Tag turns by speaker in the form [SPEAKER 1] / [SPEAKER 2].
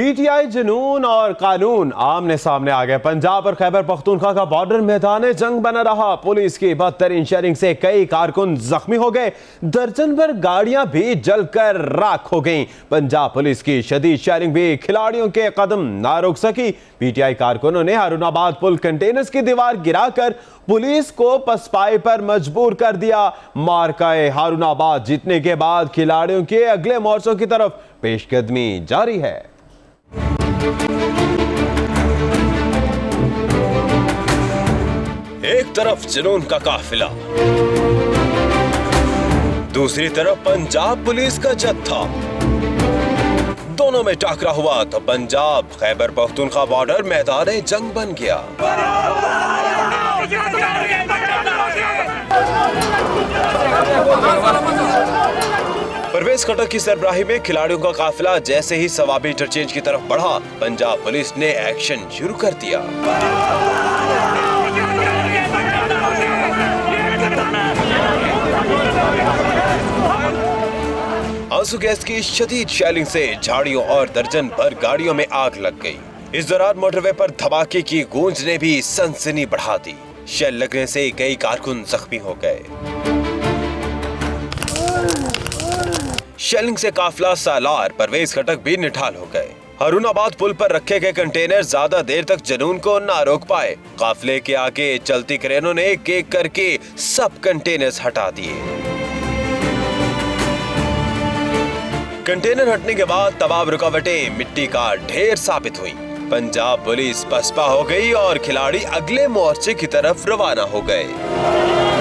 [SPEAKER 1] PTI जुनून और कानून आमने सामने आ गए। पंजाब और खैबर पख्तूनख्वा का बॉर्डर मैदान जंग बना रहा। पुलिस की बदतरीन शेयरिंग से कई कारकुन जख्मी हो गए। दर्जन भर गाड़ियां भी जलकर राख हो गईं। पंजाब पुलिस की शदीद शेयरिंग भी खिलाड़ियों के कदम ना रोक सकी। पीटीआई कारकुनों ने हारूनाबाद पुल कंटेनर्स की दीवार गिराकर पुलिस को पसपाई पर मजबूर कर दिया। मार्काए हारूनाबाद जीतने के बाद खिलाड़ियों के अगले मोर्चों की तरफ पेशकदमी जारी है।
[SPEAKER 2] एक तरफ जुनून का काफिला, दूसरी तरफ पंजाब पुलिस का जत्था। दोनों में टाकरा हुआ तो पंजाब खैबर पख्तूनख्वा बॉर्डर मैदान जंग बन गया। परवेज खटक की सरबराही में खिलाड़ियों का काफिला जैसे ही सवाबी इंटरचेंज की तरफ बढ़ा, पंजाब पुलिस ने एक्शन शुरू कर दिया। आंसू गैस की शदीद शेलिंग से झाड़ियों और दर्जन भर गाड़ियों में आग लग गई। इस दौरान मोटरवे पर धमाके की गूंज ने भी सनसनी बढ़ा दी। शेल लगने से कई कारकुन जख्मी हो गए। शेलिंग से काफिला सालार परवेज खटक भी निठाल हो गए। हारूनाबाद पुल पर रखे गए कंटेनर ज्यादा देर तक जुनून को ना रोक पाए। काफिले के आगे चलती क्रेनों ने एक एक करके सब कंटेनर्स हटा दिए। कंटेनर हटने के बाद तमाम रुकावटें मिट्टी का ढेर साबित हुई। पंजाब पुलिस पसपा हो गई और खिलाड़ी अगले मोर्चे की तरफ रवाना हो गए।